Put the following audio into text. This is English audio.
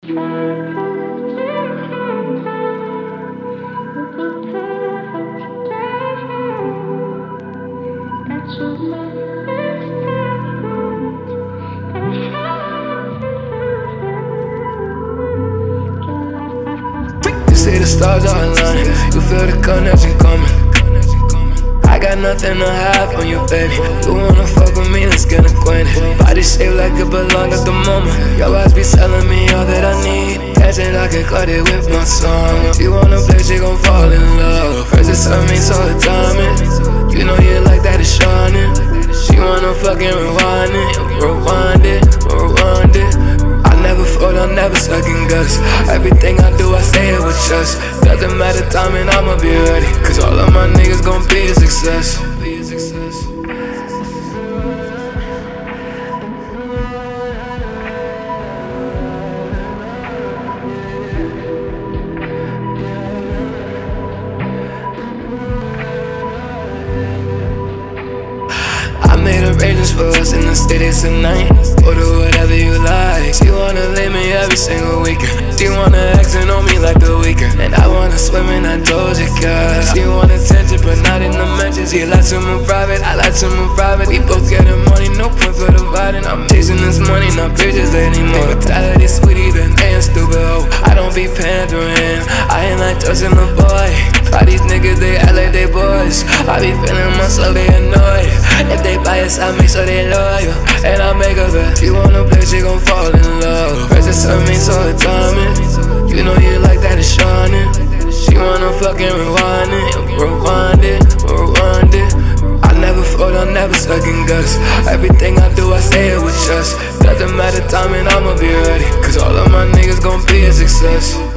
See the stars are aligning, you feel the connection coming. I got nothing to hide from you, baby. You wanna fuck with me, let's get acquainted. Body shaped like it belong at the moment. Your eyes be telling me all that I need. Catch it, I can cut it with my song. She wanna play, she gon' fall in love. First it tell me so it's diamond. You know you like that, it's shining. She wanna fucking rewind it, rewind it, rewind it. I never fold, I never second guess. Everything I do, I say it with trust. Doesn't matter timing, I'ma be ready. Cause all of my niggas gon' be a success. I made arrangements for us in the city tonight. Order whatever you like. She wanna leave me every single weekend. She wanna accent on me like the Weeknd. And I wanna swim in that Doja Cat. She want attention but not in the mentions. She likes to move private, I like to move private. We both getting money, no point for dividing. I'm chasing this money, not bitches anymore. Mentality sweetie than ain't stupid hoe. I don't be pandering, I ain't like touching the boy. All these niggas, they act like they boys. I be feeling myself, they annoyed. If they bias, I make sure they loyal. And I make her bet. She wanna play, she gon' fall in love. First it tell me so it's diamond. You know you like that, it's shining. She wanna fucking rewind it, rewind it, rewind it. I never fold, I never second guess. Everything I do, I say it with trust. Doesn't matter timing, I'ma be ready. Cause all of my niggas gon' be a success.